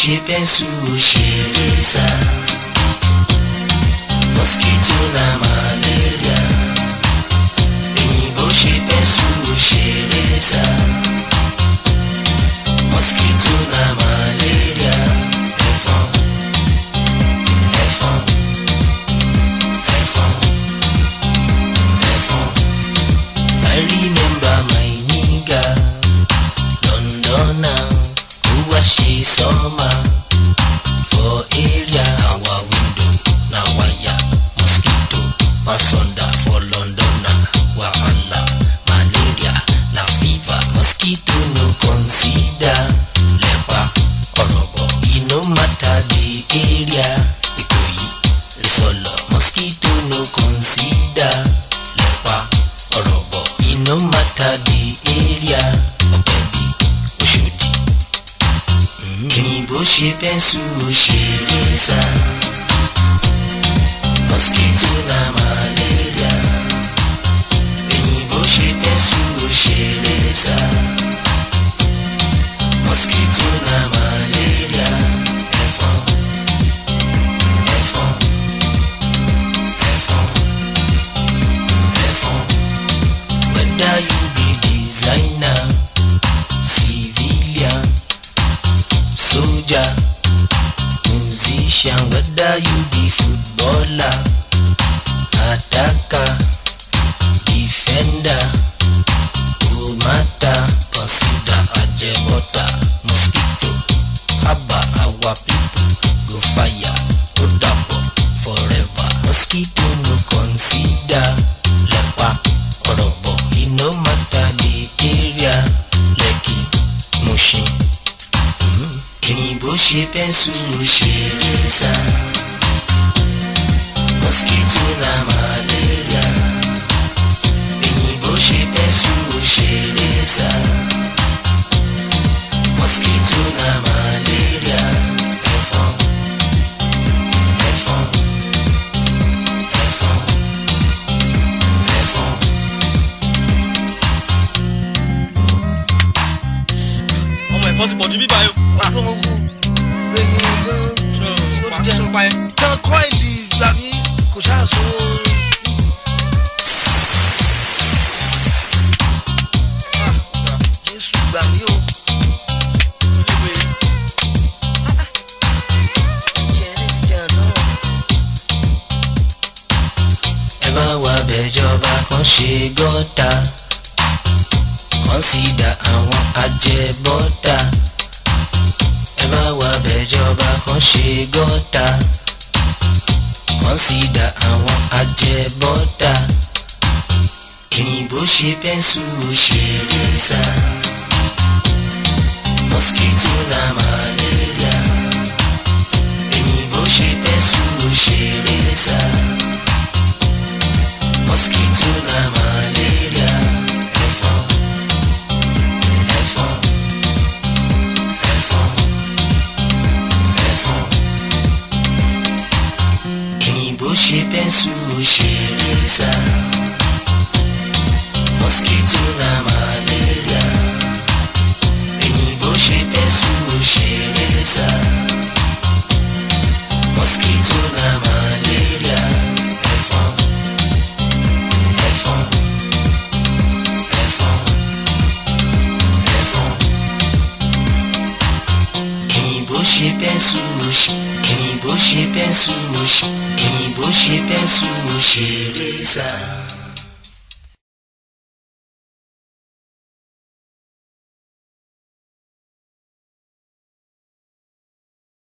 ṣe pẹ́ńsù ṣeré sá. Mosquito na malaria. Òyìnbó ṣe pẹ́ńsù ṣeré sá. Mosquito na malaria. Ẹ̀fọn, ẹ̀fọn, ẹ̀fọn, ẹ̀fọn. I remember my nigga, Londoner, who was she summer for area. Our window, now wire, mosquito, pass under for Londoner. Wahala, malaria, na fever, mosquito no consider. Lepa, orobo, it no matter the area. Ikoyi, Isolo, mosquito no consider. Lepa, orobo, it no matter the area. Okebi, Oshodi. Òyìnbó ṣe pẹ́ńsù ṣeré sá. Mosquito na malaria. Òyìnbó ṣe pẹ́ńsù ṣeré sá. Mosquito na malaria. Ẹ̀fọn, ẹ̀fọn, ẹ̀fọn, ẹ̀fọn. Whether you be designer, civilian, soldier, musician, whether you be footballer, attacker, defender, no matter, consider ajebota. Mosquito, haba, our people go fire, go double forever. Mosquito no consider. Lepa, orobo, it no matter the area. Lekki, Mushin. Òyìnbó ṣe pẹ́ńsù ṣeré sá. Mosquito na malaria. Òyìnbó ṣe pẹ́ńsù ṣeré sá. Mosquito na malaria. Ẹ̀fọn, ẹ̀fọn, ẹ̀fọn, ẹ̀fọn. ọmọ ẹ̀fọn ti pọ̀ ju bíbá yìí. wà á tó wọn wú ẹyin gan tó pa ẹ́. tán kọ́ìlì làbí kò ṣáà so. Jésù gbà mí o. Ẹ má wá bẹ̀jọba kan ṣe gọ́tà. Consider àwọn ajẹbọ́tà. Ẹ má wá bẹ̀jọba kan ṣe gọ́tà. Consider àwọn ajẹbọ́tà. Òyìnbó ṣe pẹ́ńsù ṣeré sá. Mosquito na malaria. Òyìnbó ṣe pẹ́ńsù ṣeré sá. Mosquito na malaria. Ẹ̀fọn, ẹ̀fọn, ẹ̀fọn, ẹ̀fọn. Òyìnbó ṣe pẹ́ńsù ṣeré sá. Mosquito na malaria. Òyìnbó ṣe pẹ́ńsù ṣeré sá. Mosquito na malaria. Ẹ̀fọn, ẹ̀fọn, ẹ̀fọn, ẹ̀fọn. Òyìnbó ṣe pẹ́ńsù òyìnbó ṣe pẹ́ńsù ṣeré sá.